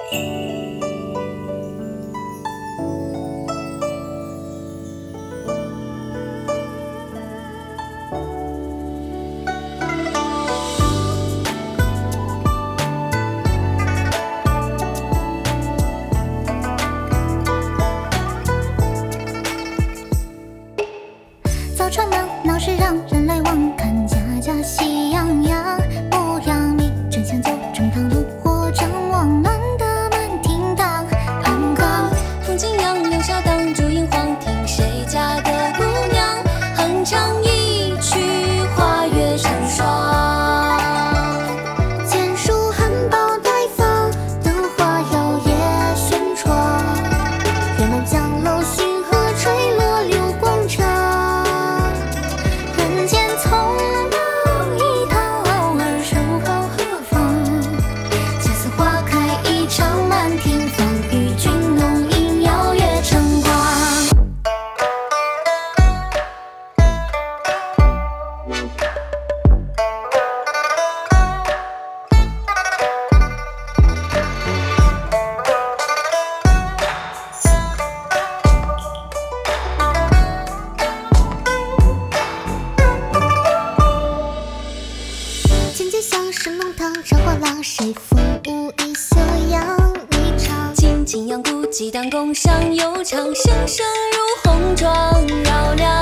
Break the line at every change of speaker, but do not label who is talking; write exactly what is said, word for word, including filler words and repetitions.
早传忙，闹市让人来往，看家家喜洋洋。不要命，真相就正当炉火张望，暖得满厅堂。胖康，
风景扬，留下当烛影晃，听谁家的姑娘哼唱一曲花月成霜。
剑书含苞待放，灯花摇曳轩窗。月满江楼，星河垂落流光长。人间匆忙一趟，而守候何方？恰似花开一场，满庭芳与君浓映耀月成光。剑节响，神龙堂，烧画廊，谁风舞一袖扬霓裳。
金金阳谷，激荡宫上悠唱，声声如红妆绕梁。